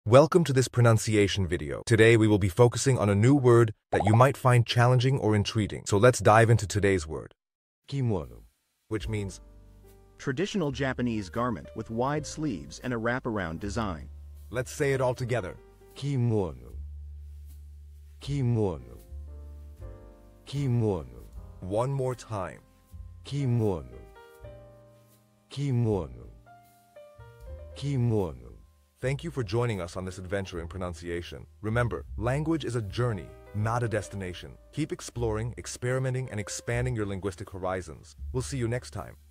Welcome to this pronunciation video. Today we will be focusing on a new word that you might find challenging or intriguing. So let's dive into today's word. Kimono. Which means Traditional Japanese garment with wide sleeves and a wrap-around design. let's say it all together. Kimono. Kimono. Kimono. One more time. Kimono. Kimono. Kimono. Thank you for joining us on this adventure in pronunciation. Remember, language is a journey, not a destination. Keep exploring, experimenting, and expanding your linguistic horizons. We'll see you next time.